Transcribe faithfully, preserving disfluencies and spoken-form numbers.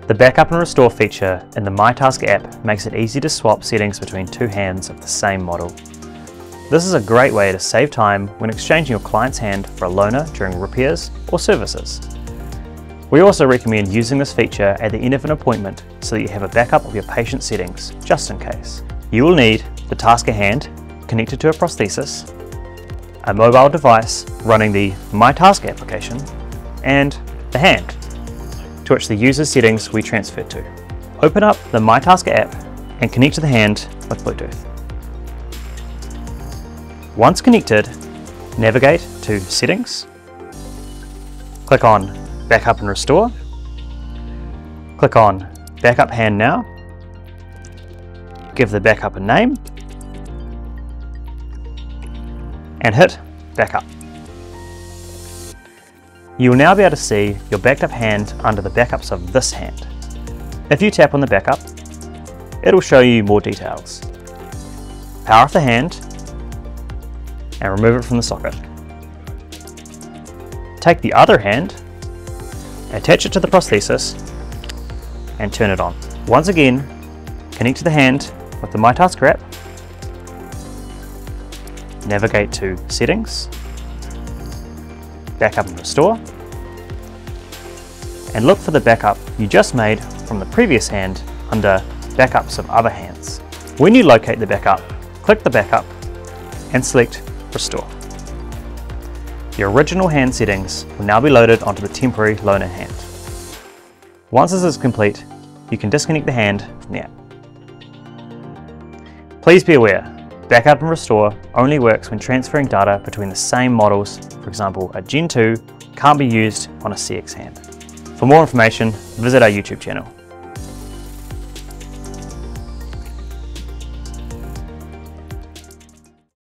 The Backup and Restore feature in the MyTASKA app makes it easy to swap settings between two hands of the same model. This is a great way to save time when exchanging your client's hand for a loaner during repairs or services. We also recommend using this feature at the end of an appointment so that you have a backup of your patient's settings, just in case. You will need the TASKA hand connected to a prosthesis, a mobile device running the MyTASKA application, and the hand to which the user's settings we transferred to. Open up the MyTASKA app and connect to the hand with Bluetooth. Once connected, navigate to Settings, click on Backup and Restore, click on Backup Hand Now, give the backup a name, and hit Backup. You will now be able to see your backed up hand under the backups of this hand. If you tap on the backup, it will show you more details. Power off the hand and remove it from the socket. Take the other hand, attach it to the prosthesis and turn it on. Once again, connect to the hand with the MyTASKA app, navigate to Settings, Backup and Restore, and look for the backup you just made from the previous hand under Backups of Other Hands. When you locate the backup, click the backup and select Restore. Your original hand settings will now be loaded onto the temporary loaner hand. Once this is complete, you can disconnect the hand from the app. Please be aware, Backup and Restore only works when transferring data between the same models. For example, a Gen two can't be used on a C X hand. For more information, visit our YouTube channel.